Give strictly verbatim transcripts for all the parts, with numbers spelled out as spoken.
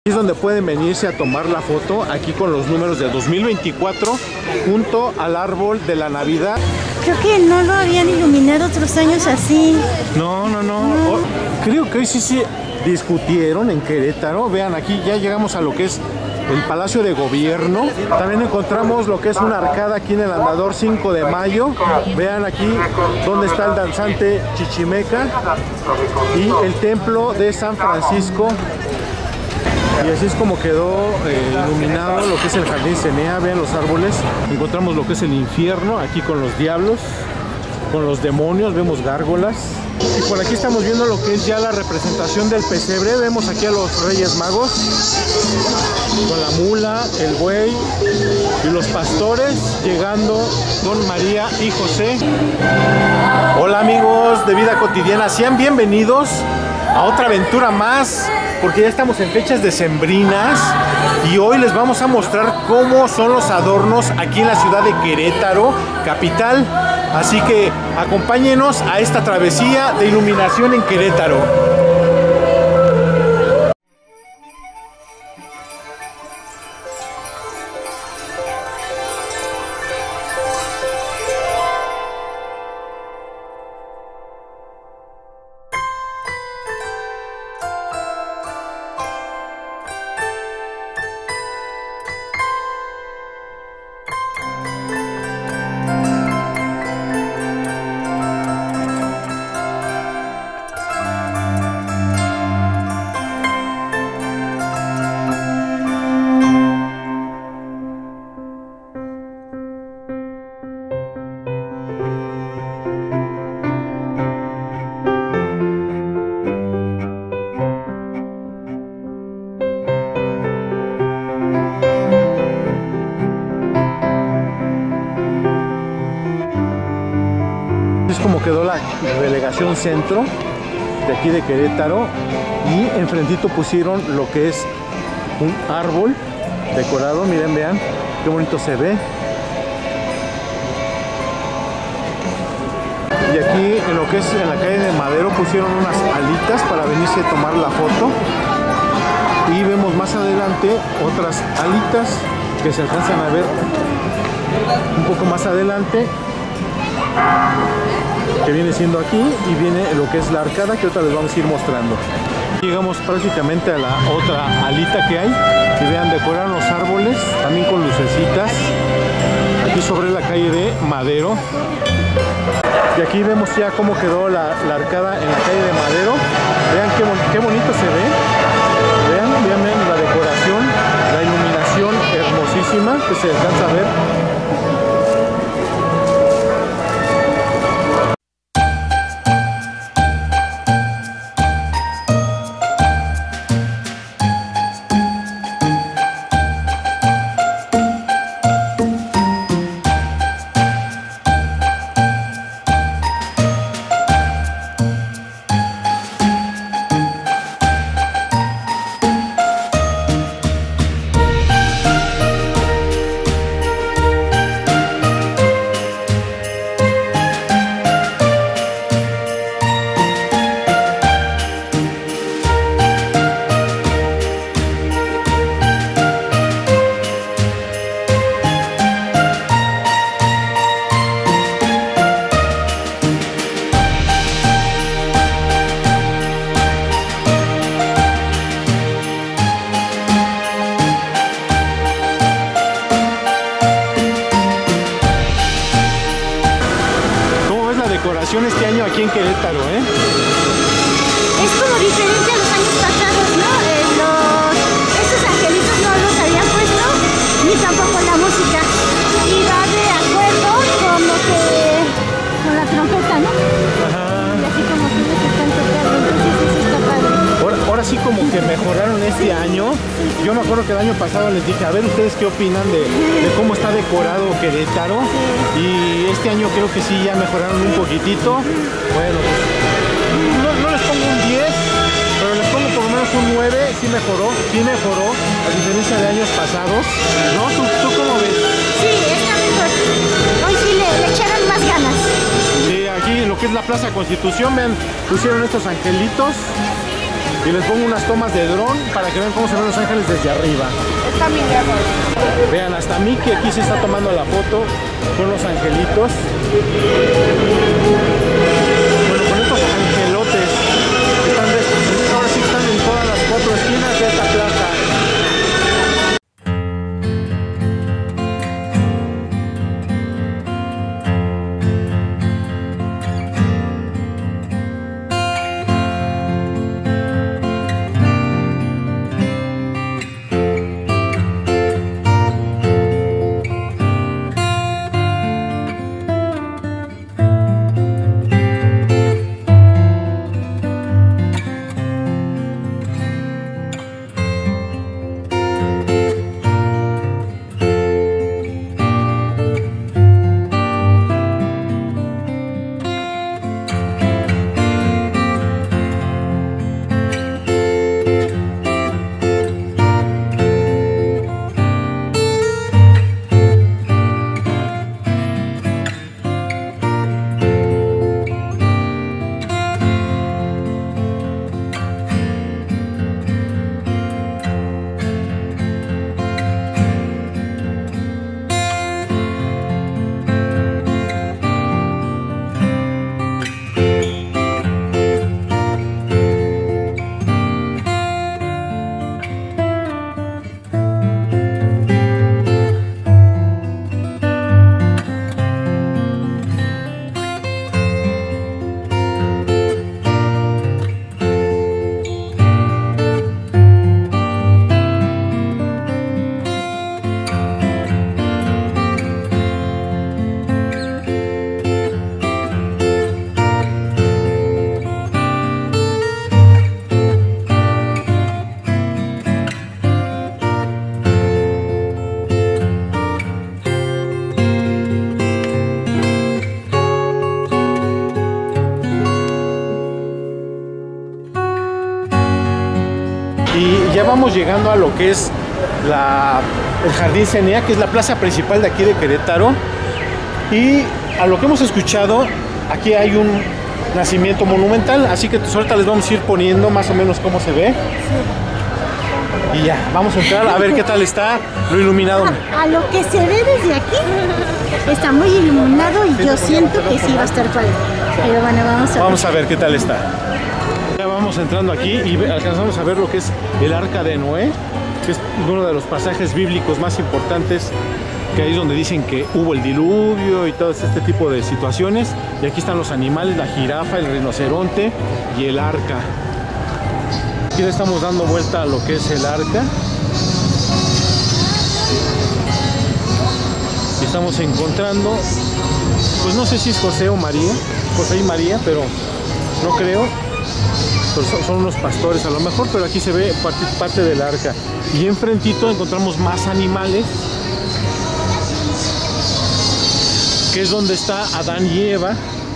Es donde pueden venirse a tomar la foto, aquí con los números de dos mil veinticuatro, junto al árbol de la Navidad. Creo que no lo habían iluminado otros años así. No, no, no. no. Oh, creo que hoy sí se discutieron en Querétaro. Vean, aquí ya llegamos a lo que es el Palacio de Gobierno. También encontramos lo que es una arcada aquí en el Andador cinco de mayo. Vean aquí donde está el danzante Chichimeca y el templo de San Francisco. Y así es como quedó eh, iluminado lo que es el Jardín Cenea. Vean los árboles. Encontramos lo que es el infierno, aquí con los diablos, con los demonios, vemos gárgolas. Y por aquí estamos viendo lo que es ya la representación del pesebre. Vemos aquí a los Reyes Magos, con la mula, el buey y los pastores, llegando con María y José. Hola amigos de Vida Cotidiana, sean bienvenidos a otra aventura más, porque ya estamos en fechas decembrinas y hoy les vamos a mostrar cómo son los adornos aquí en la ciudad de Querétaro, capital. Así que acompáñenos a esta travesía de iluminación en Querétaro. Es como quedó la delegación centro de aquí de Querétaro, y enfrentito pusieron lo que es un árbol decorado. Miren, vean qué bonito se ve. Y aquí en lo que es en la calle de Madero pusieron unas alitas para venirse a tomar la foto, y vemos más adelante otras alitas que se alcanzan a ver un poco más adelante, que viene siendo aquí, y viene lo que es la arcada, que ahorita les vamos a ir mostrando. Llegamos prácticamente a la otra alita que hay, y vean, decoraron los árboles también con lucecitas aquí sobre la calle de Madero. Y aquí vemos ya cómo quedó la, la arcada en la calle de Madero. Vean qué, qué bonito se ve. Vean, vean, vean la decoración, la iluminación hermosísima que se alcanza a ver. Este año aquí en Querétaro, ¿eh? Es como diferente a los años pasados, ¿no? Eh, los, estos angelitos no los habían puesto, ni tampoco la música. Y va de acuerdo como que con la trompeta, ¿no? Ajá. Y así como que ellos están tocando, entonces eso está padre. Ahora, ahora sí como que mejoraron este año. Yo me acuerdo que el año pasado les dije, a ver ustedes qué opinan de, de cómo está decorado Querétaro. Y este año creo que sí ya mejoraron un poquitito. Bueno, pues no, no les pongo un diez, pero les pongo por lo menos un nueve. Sí mejoró, sí mejoró, a diferencia de años pasados. ¿No? ¿Tú, tú cómo ves? Sí, está mejor. Hoy sí le, le echaron más ganas. Sí, aquí en lo que es la Plaza Constitución, vean, pusieron estos angelitos. y les pongo unas tomas de dron para que vean cómo se ven los ángeles desde arriba. Está mi lejos. Vean, hasta Mickey aquí se está tomando la foto con los angelitos. Bueno, con estos angelotes que están de, ahora sí están en todas las cuatro esquinas de esta plaza. Y ya vamos llegando a lo que es la, el Jardín Cenea, que es la plaza principal de aquí de Querétaro. Y a lo que hemos escuchado, aquí hay un nacimiento monumental, así que pues ahorita les vamos a ir poniendo más o menos cómo se ve. Sí. Y ya, vamos a entrar a ver qué tal está lo iluminado. A, a lo que se ve desde aquí, está muy iluminado y yo siento que sí va a estar padre. Pero bueno, vamos a ver. Vamos a ver qué tal está. Ya vamos entrando aquí y alcanzamos a ver lo que es el Arca de Noé, que es uno de los pasajes bíblicos más importantes, que ahí es donde dicen que hubo el diluvio y todo este tipo de situaciones. Y aquí están los animales, la jirafa, el rinoceronte y el arca. Aquí le estamos dando vuelta a lo que es el arca. Y estamos encontrando, pues no sé si es José o María, José y María, pero no creo. Pues son, son unos pastores a lo mejor, pero aquí se ve parte, parte del arca. Y enfrentito encontramos más animales, que es donde está Adán y Eva.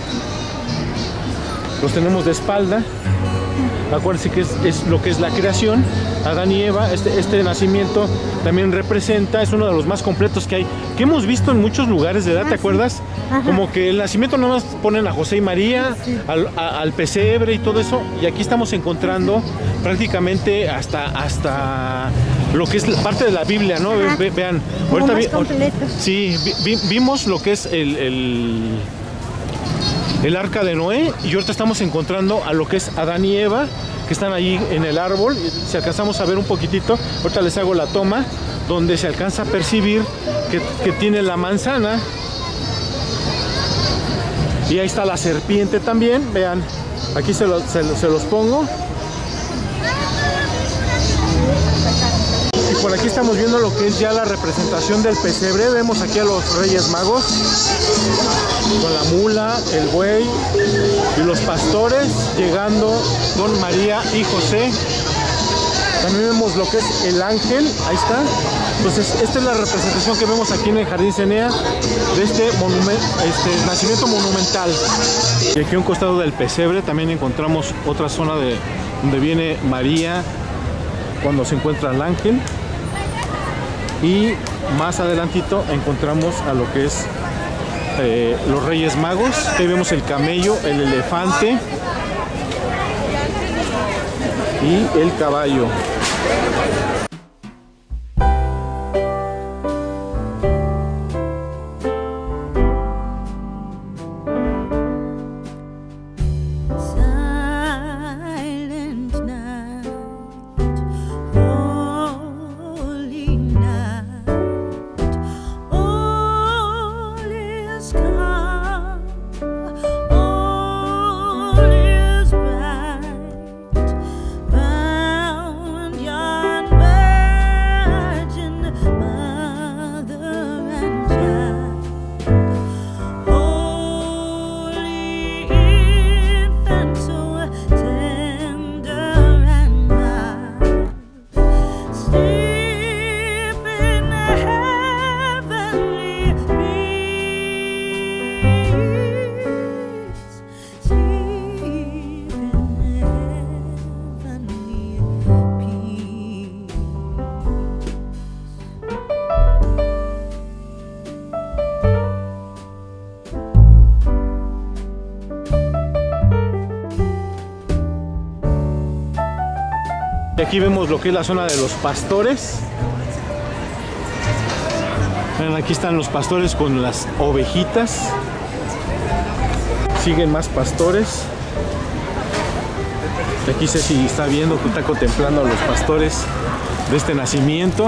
Los tenemos de espalda. Acuérdense que es, es lo que es la creación, Adán y Eva. Este, este nacimiento también representa, es uno de los más completos que hay, que hemos visto en muchos lugares de edad, ¿te acuerdas? Ajá. Como que el nacimiento nada más ponen a José y María, sí, al, a, al pesebre y todo eso, y aquí estamos encontrando prácticamente hasta, hasta lo que es parte de la Biblia, ¿no? Ve, vean, ahorita vi, completo. Sí, vi, vimos lo que es el, el el Arca de Noé, y ahorita estamos encontrando a lo que es Adán y Eva, que están ahí en el árbol. Si alcanzamos a ver un poquitito, ahorita les hago la toma, donde se alcanza a percibir que, que tiene la manzana. Y ahí está la serpiente también, vean, aquí se, lo, se, se los pongo. Y por aquí estamos viendo lo que es ya la representación del pesebre. Vemos aquí a los Reyes Magos con la mula, el buey y los pastores llegando con María y José. También vemos lo que es el ángel, ahí está. Entonces esta es la representación que vemos aquí en el Jardín Cenea de este, monument, este nacimiento monumental. Y aquí a un costado del pesebre también encontramos otra zona de donde viene María cuando se encuentra el ángel. Y más adelantito encontramos a lo que es eh, los Reyes Magos. Ahí vemos el camello, el elefante. y el caballo. Y aquí vemos lo que es la zona de los pastores. Ven, aquí están los pastores con las ovejitas. Siguen más pastores. Aquí Ceci está viendo, está contemplando a los pastores de este nacimiento.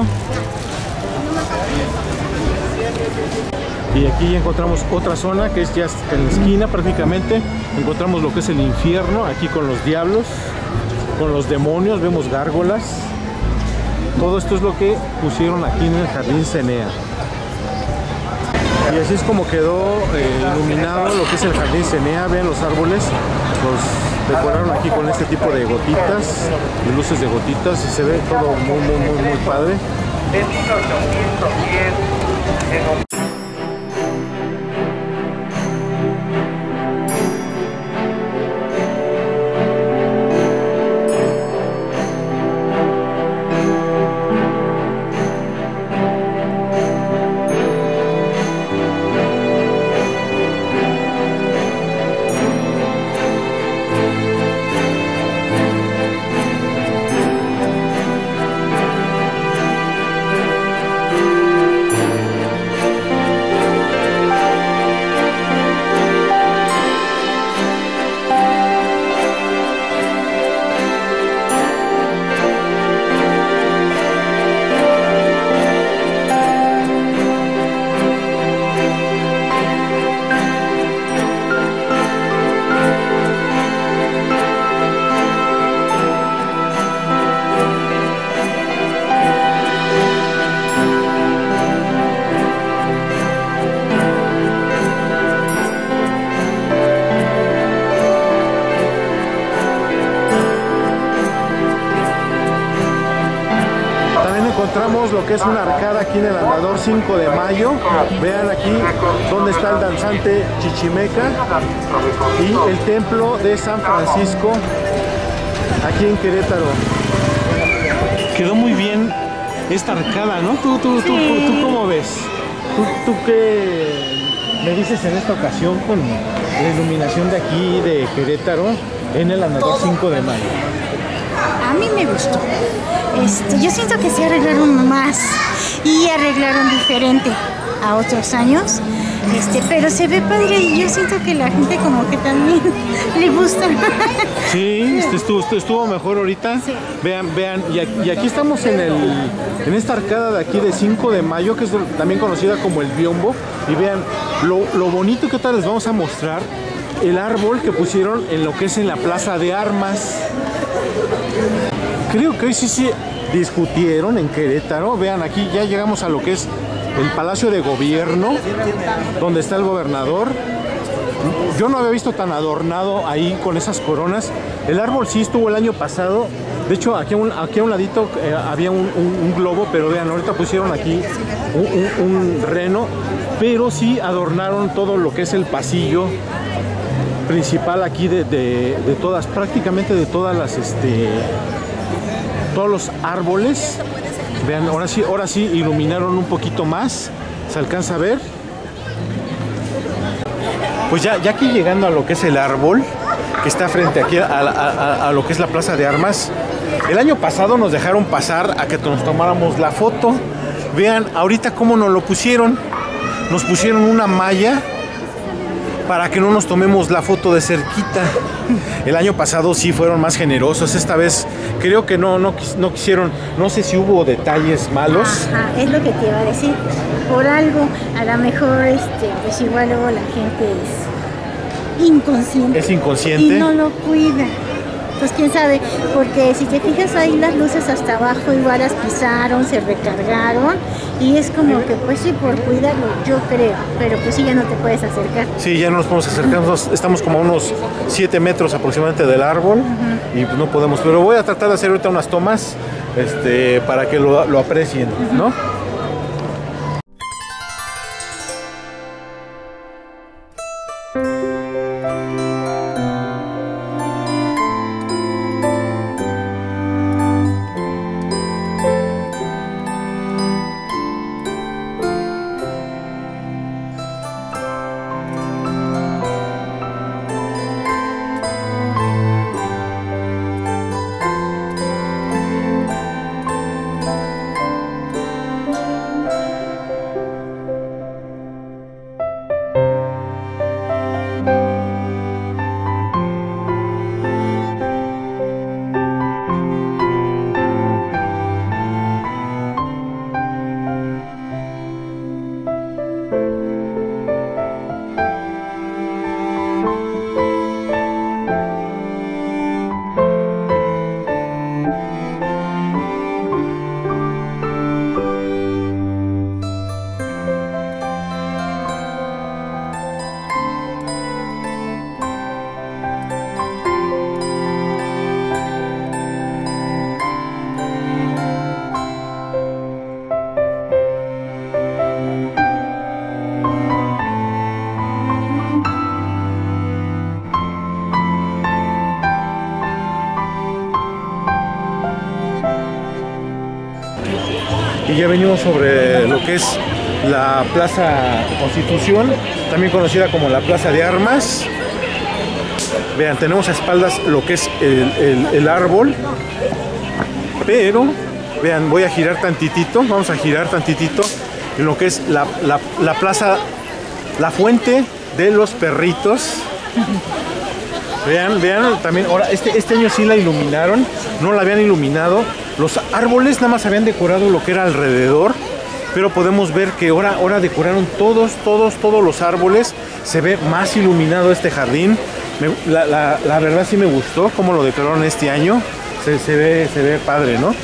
Y aquí ya encontramos otra zona que es ya en la esquina prácticamente. Encontramos lo que es el infierno, aquí con los diablos, con los demonios, vemos gárgolas. Todo esto es lo que pusieron aquí en el Jardín Cenea. Y así es como quedó eh, iluminado lo que es el Jardín Cenea. Vean los árboles, los decoraron aquí con este tipo de gotitas, de luces de gotitas, y se ve todo muy, muy, muy, muy padre. En mil ochocientos diez, en... Encontramos lo que es una arcada aquí en el andador cinco de mayo. Vean aquí donde está el danzante Chichimeca y el templo de San Francisco aquí en Querétaro. Quedó muy bien esta arcada, ¿no? ¿Tú, tú, tú, sí. tú, tú cómo ves? ¿Tú, tú qué me dices en esta ocasión con la iluminación de aquí de Querétaro en el andador cinco de mayo? A mí me gustó. Este, yo siento que se arreglaron más y arreglaron diferente a otros años, este, pero se ve padre y yo siento que la gente como que también le gusta. Sí, este estuvo, estuvo mejor ahorita. Sí. Vean, vean, y aquí, y aquí estamos en el en esta arcada de aquí de cinco de mayo, que es también conocida como el Biombo. Y vean lo, lo bonito que tal les vamos a mostrar el árbol que pusieron en lo que es en la Plaza de Armas. Creo que hoy sí se discutieron en Querétaro. Vean, aquí ya llegamos a lo que es el Palacio de Gobierno, donde está el gobernador. Yo no había visto tan adornado ahí con esas coronas. El árbol sí estuvo el año pasado. De hecho, aquí a un, aquí a un ladito eh, había un, un, un globo, pero vean, ahorita pusieron aquí un, un, un reno. Pero sí adornaron todo lo que es el pasillo principal aquí de, de, de todas, prácticamente de todas las, este, todos los árboles. Vean, ahora sí, ahora sí iluminaron un poquito más, se alcanza a ver. Pues ya, ya aquí llegando a lo que es el árbol, que está frente aquí a, a, a, a lo que es la Plaza de Armas, El año pasado nos dejaron pasar a que nos tomáramos la foto. Vean, ahorita cómo nos lo pusieron. Nos pusieron una malla para que no nos tomemos la foto de cerquita. El año pasado sí fueron más generosos. Esta vez creo que no, no, no quisieron. No sé si hubo detalles malos. Ajá, es lo que te iba a decir. Por algo, a lo mejor, este, pues igual luego la gente es inconsciente. Es inconsciente. Y no lo cuida. Pues quién sabe, porque si te fijas ahí las luces hasta abajo igual las pisaron, se recargaron y es como que pues sí por cuidarlo, yo creo, pero pues sí ya no te puedes acercar. Sí, ya no nos podemos acercar, nos, estamos como a unos siete metros aproximadamente del árbol. Uh-huh. Y pues no podemos, pero voy a tratar de hacer ahorita unas tomas este, para que lo, lo aprecien, uh-huh. ¿no? Y ya venimos sobre lo que es la Plaza Constitución, también conocida como la Plaza de Armas. Vean, tenemos a espaldas lo que es el, el, el árbol, pero vean, voy a girar tantitito, vamos a girar tantitito en lo que es la, la, la plaza, la fuente de los perritos. Vean, vean, también, ahora este, este año sí la iluminaron, no la habían iluminado. Los árboles nada más habían decorado lo que era alrededor, pero podemos ver que ahora, ahora decoraron todos, todos, todos los árboles. Se ve más iluminado este jardín. Me, la, la, la verdad sí me gustó cómo lo decoraron este año. Se, se, ve, se ve padre, ¿no?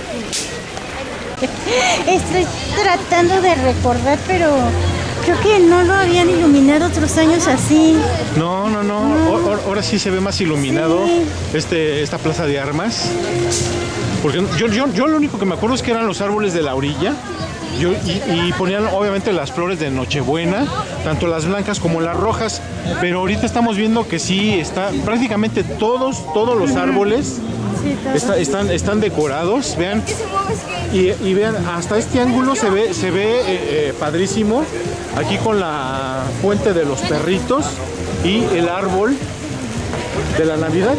Estoy tratando de recordar, pero creo que no lo habían iluminado otros años así. No, no, no. no. Ahora sí se ve más iluminado sí. este, esta Plaza de Armas. Porque yo, yo, yo lo único que me acuerdo es que eran los árboles de la orilla. Yo, y, y ponían obviamente las flores de Nochebuena, tanto las blancas como las rojas. Pero ahorita estamos viendo que sí, está prácticamente todos, todos los árboles sí, todos. Está, están, están decorados. Vean. Y, y vean, hasta este ángulo se ve, se ve eh, eh, padrísimo. Aquí con la fuente de los perritos y el árbol de la Navidad.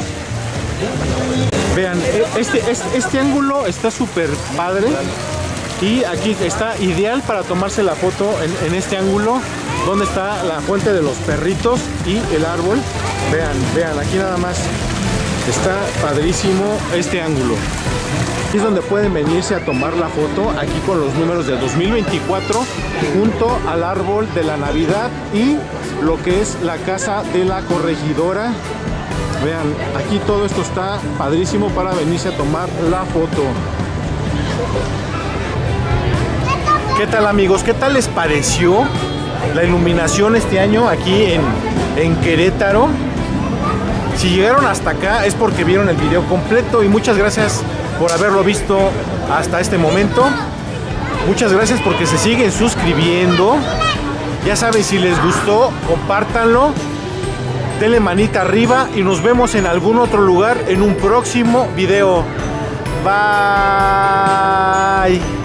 Vean, este, este, este ángulo está súper padre y aquí está ideal para tomarse la foto en, en este ángulo donde está la fuente de los perritos y el árbol. Vean, vean, aquí nada más está padrísimo este ángulo. Aquí es donde pueden venirse a tomar la foto, aquí con los números de dos mil veinticuatro junto al árbol de la Navidad y lo que es la casa de la corregidora. Vean, aquí todo esto está padrísimo para venirse a tomar la foto. ¿Qué tal, amigos? ¿Qué tal les pareció la iluminación este año aquí en, en Querétaro? Si llegaron hasta acá es porque vieron el video completo y muchas gracias por haberlo visto hasta este momento. Muchas gracias porque se siguen suscribiendo. Ya saben, si les gustó, compártanlo. Denle manita arriba y nos vemos en algún otro lugar en un próximo video. Bye.